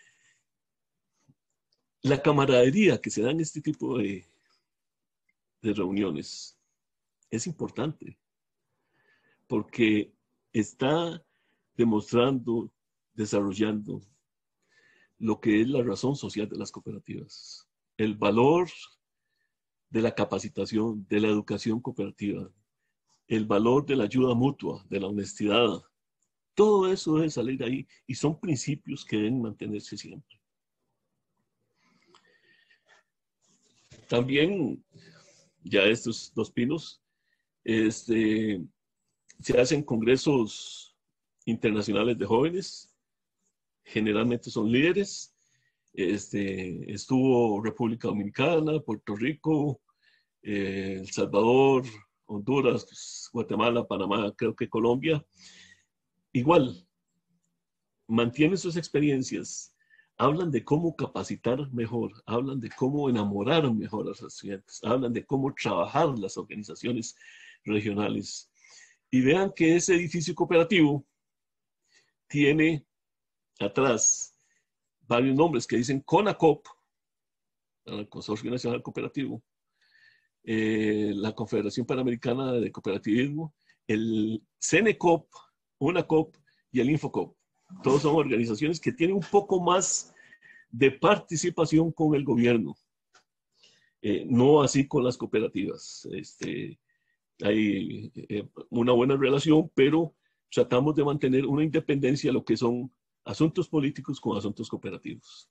La camaradería que se da en este tipo de, de reuniones es importante, porque está demostrando, desarrollando lo que es la razón social de las cooperativas, el valor de la capacitación, de la educación cooperativa, el valor de la ayuda mutua, de la honestidad. Todo eso debe salir ahí y son principios que deben mantenerse siempre. También, ya estos Dos Pinos, este, se hacen congresos internacionales de jóvenes, generalmente son líderes. Este, estuvo República Dominicana, Puerto Rico, eh, El Salvador, Honduras, Guatemala, Panamá, creo que Colombia. Igual, mantienen sus experiencias, hablan de cómo capacitar mejor, hablan de cómo enamorar mejor a los estudiantes, hablan de cómo trabajar las organizaciones regionales. Y vean que ese edificio cooperativo tiene atrás varios nombres que dicen CONACOP, el Consorcio Nacional Cooperativo, eh, la Confederación Panamericana de Cooperativismo, el CENECOP, UNACOP y el INFOCOP. Todos son organizaciones que tienen un poco más de participación con el gobierno, eh, no así con las cooperativas. Este, hay eh, una buena relación, pero tratamos de mantener una independencia a lo que son asuntos políticos con asuntos cooperativos.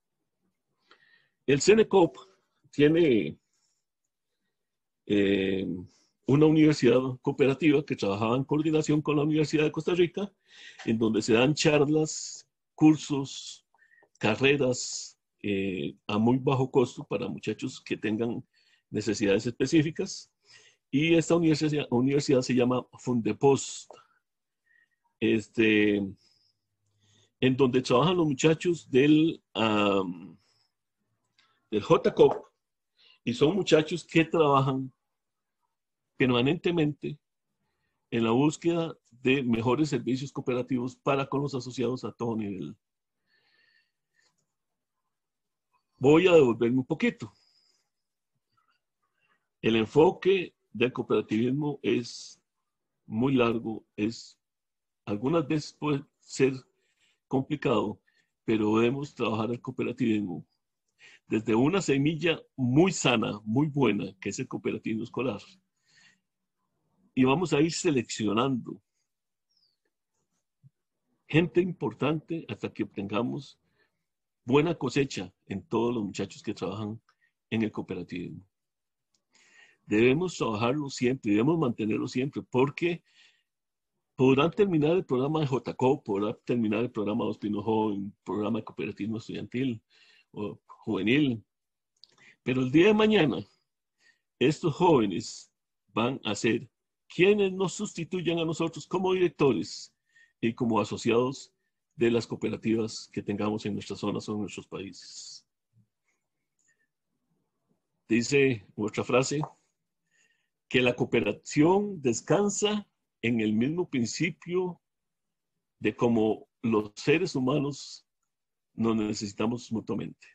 El CENECOP tiene eh, una universidad cooperativa que trabajaba en coordinación con la Universidad de Costa Rica, en donde se dan charlas, cursos, carreras eh, a muy bajo costo para muchachos que tengan necesidades específicas. Y esta universidad, universidad se llama Fundepost, este, en donde trabajan los muchachos del, um, del J C O P, y son muchachos que trabajan permanentemente en la búsqueda de mejores servicios cooperativos para con los asociados a todo nivel. Voy a devolverme un poquito. El enfoque del cooperativismo es muy largo, es, algunas veces puede ser complicado, pero debemos trabajar el cooperativismo desde una semilla muy sana, muy buena, que es el cooperativismo escolar. Y vamos a ir seleccionando gente importante hasta que obtengamos buena cosecha en todos los muchachos que trabajan en el cooperativismo. Debemos trabajarlo siempre, debemos mantenerlo siempre, porque podrán terminar el programa de J C O P, podrán terminar el programa Dos Pinos Joven, programa de cooperativismo estudiantil o juvenil, pero el día de mañana estos jóvenes van a ser quienes nos sustituyan a nosotros como directores y como asociados de las cooperativas que tengamos en nuestras zonas o en nuestros países. Dice otra frase, que la cooperación descansa en el mismo principio de cómo los seres humanos nos necesitamos mutuamente.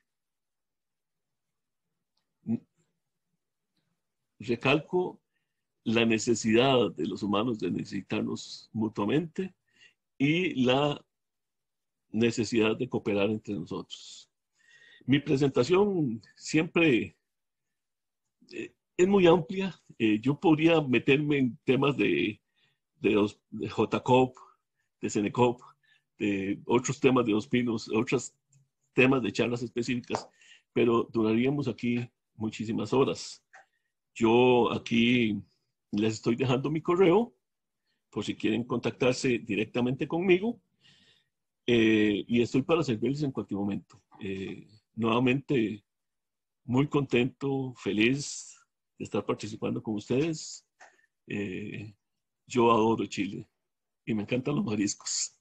Recalco la necesidad de los humanos de necesitarnos mutuamente y la necesidad de cooperar entre nosotros. Mi presentación siempre eh, es muy amplia. Eh, yo podría meterme en temas de, de, los, de J C O P, de C N C O P, de otros temas de Dos Pinos, otros temas de charlas específicas, pero duraríamos aquí muchísimas horas. Yo aquí les estoy dejando mi correo por si quieren contactarse directamente conmigo, eh, y estoy para servirles en cualquier momento. Eh, nuevamente, muy contento, feliz de estar participando con ustedes. Eh, yo adoro Chile y me encantan los mariscos.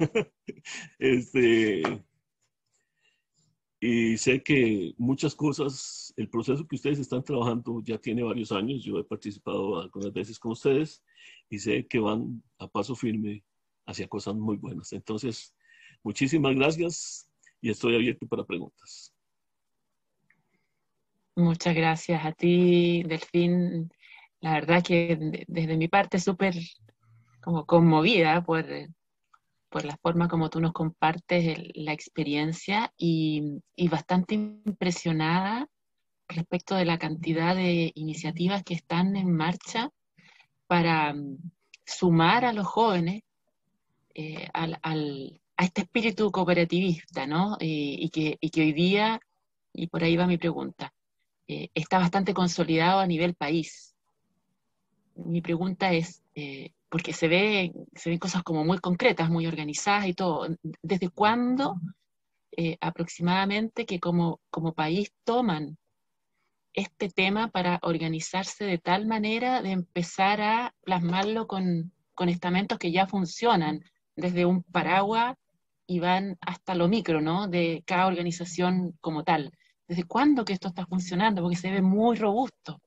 este, y sé que muchas cosas, el proceso que ustedes están trabajando ya tiene varios años. Yo he participado algunas veces con ustedes y sé que van a paso firme hacia cosas muy buenas. Entonces, muchísimas gracias y estoy abierto para preguntas. Muchas gracias a ti, Delfín. La verdad que de- desde mi parte súper como conmovida por, por la forma como tú nos compartes el- la experiencia y, y bastante impresionada respecto de la cantidad de iniciativas que están en marcha para mm, sumar a los jóvenes eh, al, al- a este espíritu cooperativista, ¿no? Eh, y que, y que hoy día, y por ahí va mi pregunta, eh, está bastante consolidado a nivel país. Mi pregunta es, eh, porque se ve, se ven cosas como muy concretas, muy organizadas y todo, ¿desde cuándo eh, aproximadamente que como, como país toman este tema para organizarse de tal manera de empezar a plasmarlo con, con estamentos que ya funcionan, desde un paraguas y van hasta lo micro, ¿no? De cada organización como tal? ¿Desde cuándo que esto está funcionando? Porque se ve muy robusto.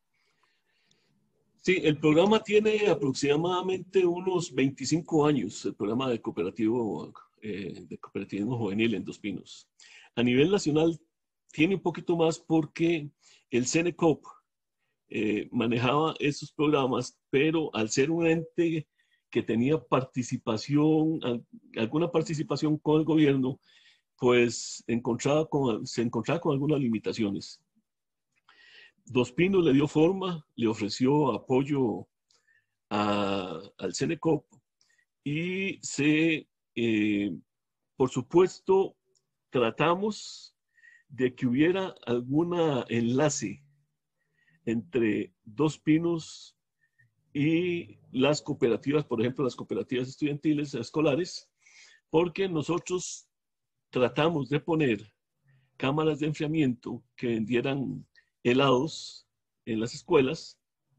Sí, el programa tiene aproximadamente unos veinticinco años, el programa de cooperativo, eh, de cooperativismo juvenil en Dos Pinos. A nivel nacional tiene un poquito más porque el C N C O P eh, manejaba esos programas, pero al ser un ente que tenía participación, alguna participación con el gobierno, pues encontraba con, se encontraba con algunas limitaciones. Dos Pinos le dio forma, le ofreció apoyo a, al C N C O P y se, eh, por supuesto, tratamos de que hubiera algún enlace entre Dos Pinos y las cooperativas, por ejemplo, las cooperativas estudiantiles escolares, porque nosotros tratamos de poner cámaras de enfriamiento que vendieran helados en las escuelas,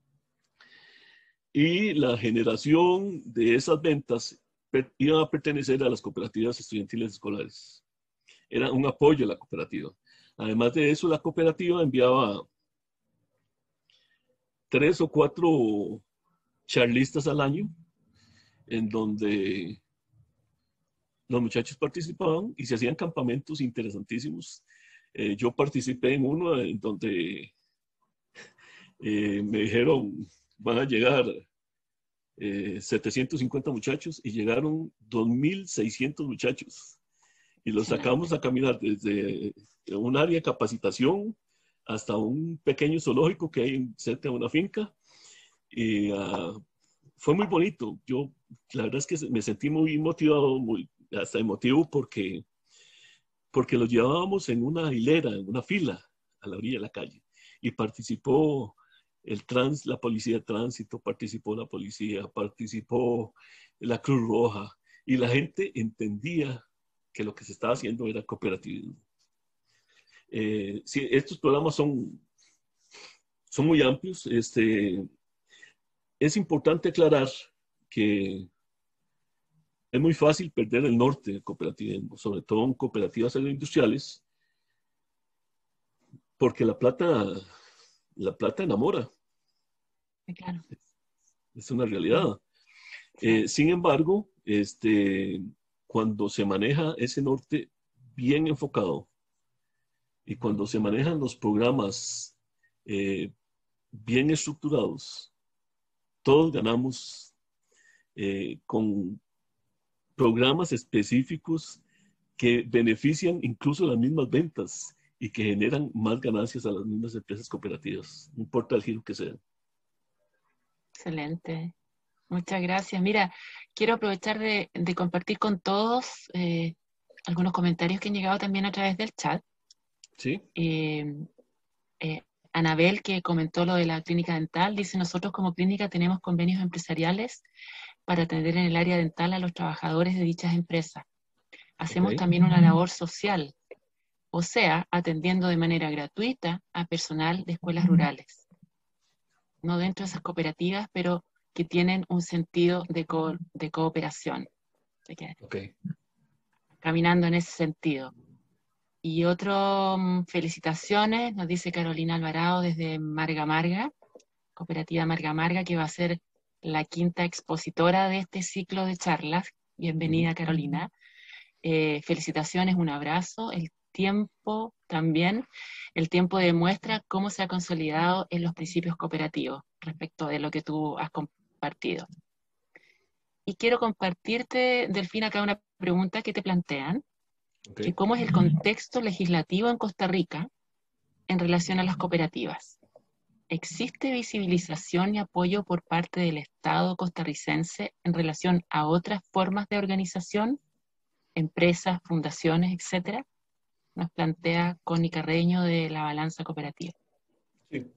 y la generación de esas ventas iba a pertenecer a las cooperativas estudiantiles escolares. Era un apoyo a la cooperativa. Además de eso, la cooperativa enviaba tres o cuatro charlistas al año, en donde los muchachos participaban y se hacían campamentos interesantísimos. Eh, yo participé en uno en donde eh, me dijeron, van a llegar eh, setecientos cincuenta muchachos, y llegaron dos mil seiscientos muchachos. Y los sacamos a caminar desde un área de capacitación hasta un pequeño zoológico que hay cerca de una finca. Y uh, fue muy bonito. Yo, la verdad es que me sentí muy motivado, muy, hasta emotivo, porque, porque los llevábamos en una hilera, en una fila, a la orilla de la calle. Y participó el trans, la policía de tránsito, participó la policía, participó la Cruz Roja. Y la gente entendía que lo que se estaba haciendo era cooperativismo. Eh, sí, estos programas son, son muy amplios. Este, es importante aclarar que es muy fácil perder el norte del cooperativismo, sobre todo en cooperativas agroindustriales, porque la plata, la plata enamora. Claro. Es una realidad. Sí. Eh, sin embargo, este, cuando se maneja ese norte bien enfocado, y cuando se manejan los programas eh, bien estructurados, todos ganamos eh, con programas específicos que benefician incluso las mismas ventas y que generan más ganancias a las mismas empresas cooperativas, no importa el giro que sea. Excelente. Muchas gracias. Mira, quiero aprovechar de, de compartir con todos eh, algunos comentarios que han llegado también a través del chat. Sí. Eh, eh, Anabel, que comentó lo de la clínica dental, dice: nosotros como clínica tenemos convenios empresariales para atender en el área dental a los trabajadores de dichas empresas. Hacemos okay. también una labor social, o sea, atendiendo de manera gratuita a personal de escuelas rurales. No dentro de esas cooperativas, pero que tienen un sentido de, co de cooperación. Okay. Caminando en ese sentido. Y otro, felicitaciones, nos dice Carolina Alvarado desde Marga Marga, Cooperativa Marga Marga, que va a ser la quinta expositora de este ciclo de charlas. Bienvenida, Carolina. Eh, felicitaciones, un abrazo. El tiempo también, el tiempo demuestra cómo se ha consolidado en los principios cooperativos respecto de lo que tú has compartido. Y quiero compartirte, Delfina, acá una pregunta que te plantean, okay. que cómo es el contexto legislativo en Costa Rica en relación a las cooperativas. ¿Existe visibilización y apoyo por parte del Estado costarricense en relación a otras formas de organización, empresas, fundaciones, etcétera? Nos plantea Connie Carreño de la Balanza Cooperativa. Sí,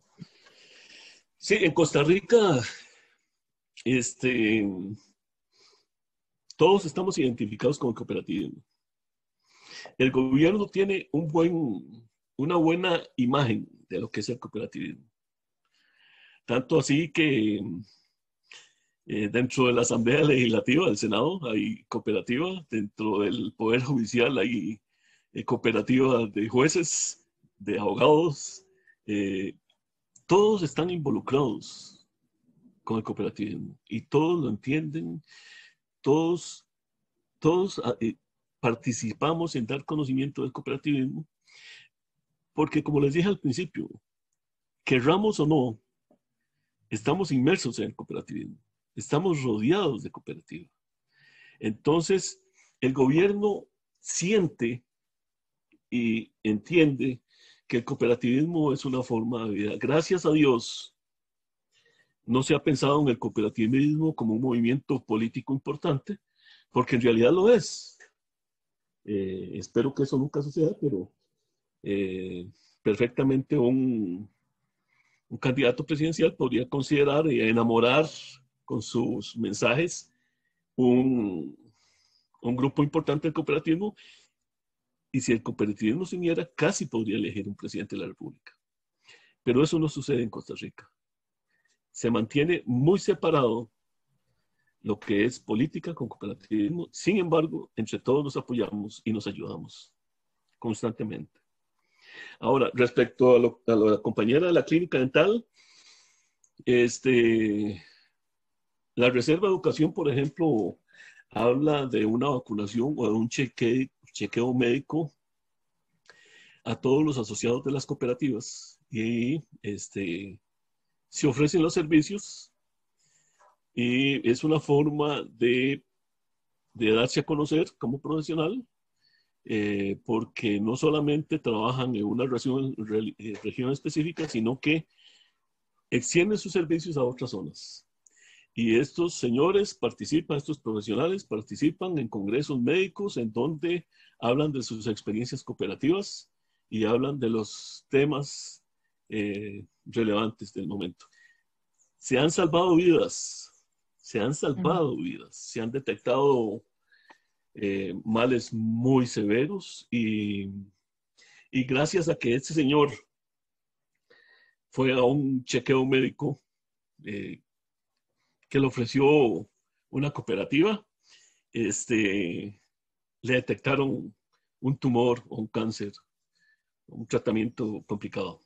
sí, en Costa Rica, este, todos estamos identificados con el cooperativismo. El gobierno tiene un buen, una buena imagen de lo que es el cooperativismo. Tanto así que eh, dentro de la Asamblea Legislativa del Senado hay cooperativa, dentro del Poder Judicial hay eh, cooperativa de jueces, de abogados, eh, todos están involucrados con el cooperativismo y todos lo entienden, todos, todos eh, participamos en dar conocimiento del cooperativismo, porque como les dije al principio, querramos o no, estamos inmersos en el cooperativismo, estamos rodeados de cooperativas. Entonces, el gobierno siente y entiende que el cooperativismo es una forma de vida. Gracias a Dios, no se ha pensado en el cooperativismo como un movimiento político importante, porque en realidad lo es. Eh, espero que eso nunca suceda, pero eh, perfectamente un, un candidato presidencial podría considerar y enamorar con sus mensajes un, un grupo importante del cooperativismo y si el cooperativismo se uniera, casi podría elegir un presidente de la República. Pero eso no sucede en Costa Rica. Se mantiene muy separado lo que es política con cooperativismo. Sin embargo, entre todos nos apoyamos y nos ayudamos constantemente. Ahora, respecto a, lo, a la compañera de la clínica dental, este, la Reserva de Educación, por ejemplo, habla de una vacunación o de un cheque, chequeo médico a todos los asociados de las cooperativas y este, se ofrecen los servicios y es una forma de, de darse a conocer como profesional, eh, porque no solamente trabajan en una región, re, región específica, sino que extienden sus servicios a otras zonas. Y estos señores participan, estos profesionales participan en congresos médicos en donde hablan de sus experiencias cooperativas y hablan de los temas eh, relevantes del momento. Se han salvado vidas, se han salvado mm. vidas, se han detectado eh, males muy severos y, y gracias a que este señor fue a un chequeo médico eh, que le ofreció una cooperativa, este, le detectaron un tumor o un cáncer, un tratamiento complicado.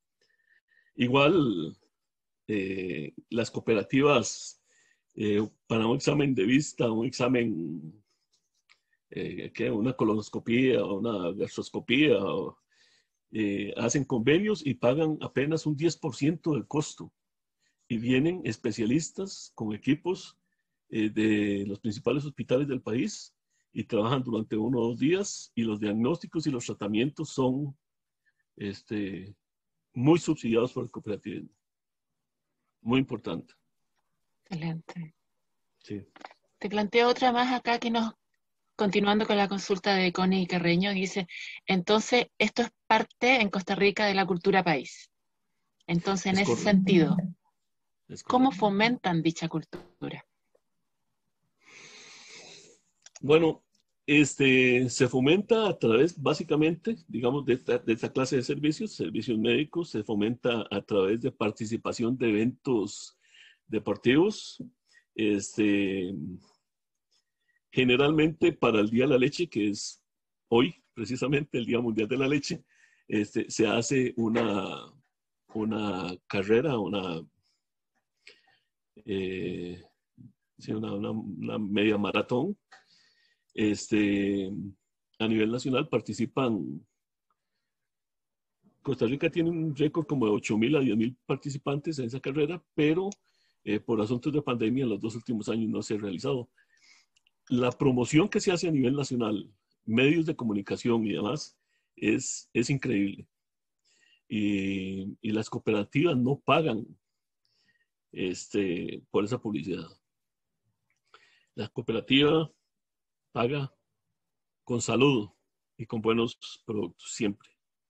Igual, eh, las cooperativas eh, para un examen de vista, un examen, eh, ¿qué? Una colonoscopía, una gastroscopía, eh, hacen convenios y pagan apenas un diez por ciento del costo. Y vienen especialistas con equipos eh, de los principales hospitales del país y trabajan durante uno o dos días y los diagnósticos y los tratamientos son este, muy subsidiados por el cooperativismo. Muy importante. Excelente. Sí. Te planteo otra más acá que nos, continuando con la consulta de Connie Carreño, dice, entonces esto es parte en Costa Rica de la cultura país. Entonces, en es ese correcto. sentido, ¿cómo fomentan dicha cultura? Bueno, este, se fomenta a través, básicamente, digamos, de esta, de esta clase de servicios, servicios médicos, se fomenta a través de participación de eventos deportivos, este, generalmente para el Día de la Leche, que es hoy, precisamente, el Día Mundial de la Leche, este, se hace una, una carrera, una... Eh, Sí, una, una, una media maratón. Este, a nivel nacional participan, Costa Rica tiene un récord como de ocho mil a diez mil participantes en esa carrera, pero eh, por asuntos de pandemia en los dos últimos años no se ha realizado. La promoción que se hace a nivel nacional, medios de comunicación y demás, es, es increíble. Y, y las cooperativas no pagan este, por esa publicidad. La cooperativa paga con salud y con buenos productos, siempre.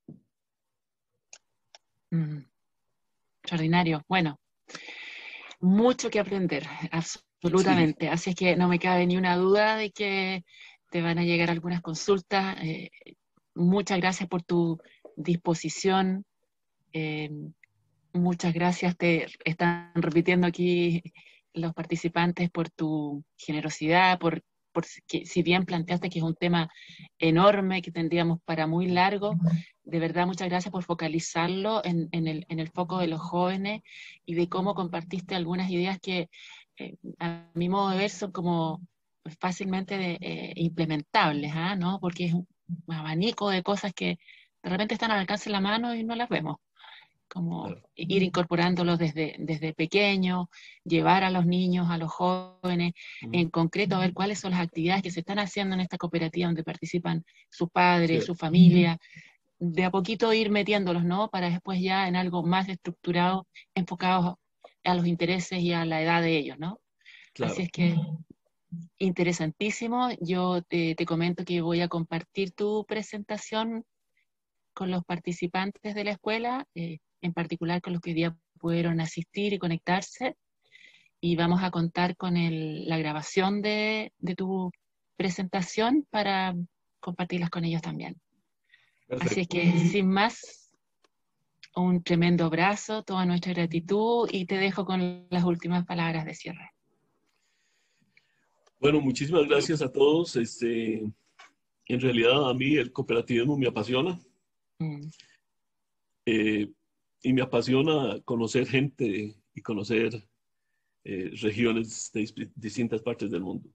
Mm, extraordinario. Bueno, mucho que aprender, absolutamente. Sí. Así es que no me cabe ni una duda de que te van a llegar algunas consultas. Eh, muchas gracias por tu disposición. Eh, muchas gracias, te están repitiendo aquí los participantes por tu generosidad, por, por que, si bien planteaste que es un tema enorme, que tendríamos para muy largo, de verdad muchas gracias por focalizarlo en, en, el, en el foco de los jóvenes y de cómo compartiste algunas ideas que eh, a mi modo de ver son como fácilmente de, eh, implementables, ¿ah? ¿no? Porque es un abanico de cosas que de repente están al alcance de la mano y no las vemos. Como claro. Ir incorporándolos desde, desde pequeños, llevar a los niños, a los jóvenes, mm. en concreto a ver cuáles son las actividades que se están haciendo en esta cooperativa donde participan sus padres, sí. su familia, de a poquito ir metiéndolos, ¿no? Para después ya en algo más estructurado, enfocado a los intereses y a la edad de ellos, ¿no? Claro. Así es que interesantísimo. Yo te, te comento que voy a compartir tu presentación con los participantes de la escuela, eh, en particular con los que hoy día pudieron asistir y conectarse, y vamos a contar con el, la grabación de, de tu presentación para compartirlas con ellos también. Perfecto. Así es que, sin más, un tremendo abrazo, toda nuestra gratitud, y te dejo con las últimas palabras de cierre. Bueno, muchísimas gracias a todos. Este, en realidad a mí el cooperativismo me apasiona. Mm. Eh, y me apasiona conocer gente y conocer eh, regiones de distintas partes del mundo.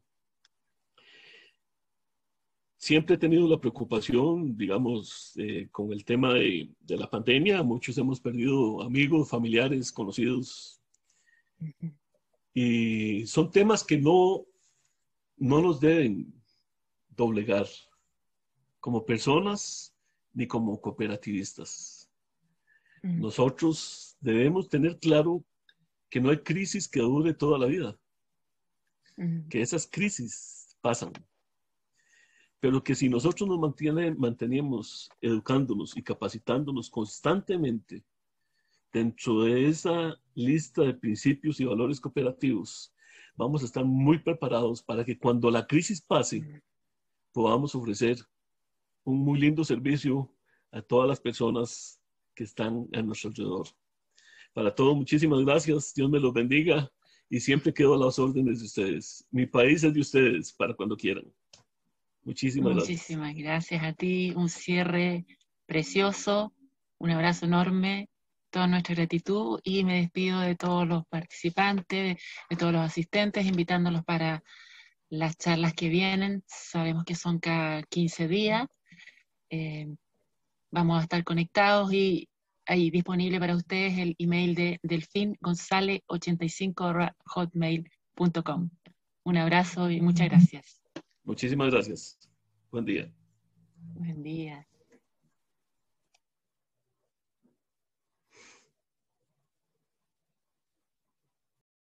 Siempre he tenido la preocupación, digamos, eh, con el tema de, de la pandemia. Muchos hemos perdido amigos, familiares, conocidos. Uh-huh. Y son temas que no, no nos deben doblegar como personas ni como cooperativistas. Uh-huh. Nosotros debemos tener claro que no hay crisis que dure toda la vida. Uh-huh. Que esas crisis pasan. Pero que si nosotros nos mantiene, mantenemos educándonos y capacitándonos constantemente dentro de esa lista de principios y valores cooperativos, vamos a estar muy preparados para que cuando la crisis pase, podamos ofrecer un muy lindo servicio a todas las personas que están a nuestro alrededor. Para todo, muchísimas gracias. Dios me los bendiga y siempre quedo a las órdenes de ustedes. Mi país es de ustedes para cuando quieran. Muchísimas gracias. Muchísimas gracias a ti, un cierre precioso, un abrazo enorme, toda nuestra gratitud, y me despido de todos los participantes, de todos los asistentes, invitándolos para las charlas que vienen. Sabemos que son cada quince días, eh, vamos a estar conectados, y ahí disponible para ustedes el email de delfín gonzález ochenta y cinco arroba hotmail punto com. Un abrazo y muchas gracias. Muchísimas gracias. Buen día. Buen día.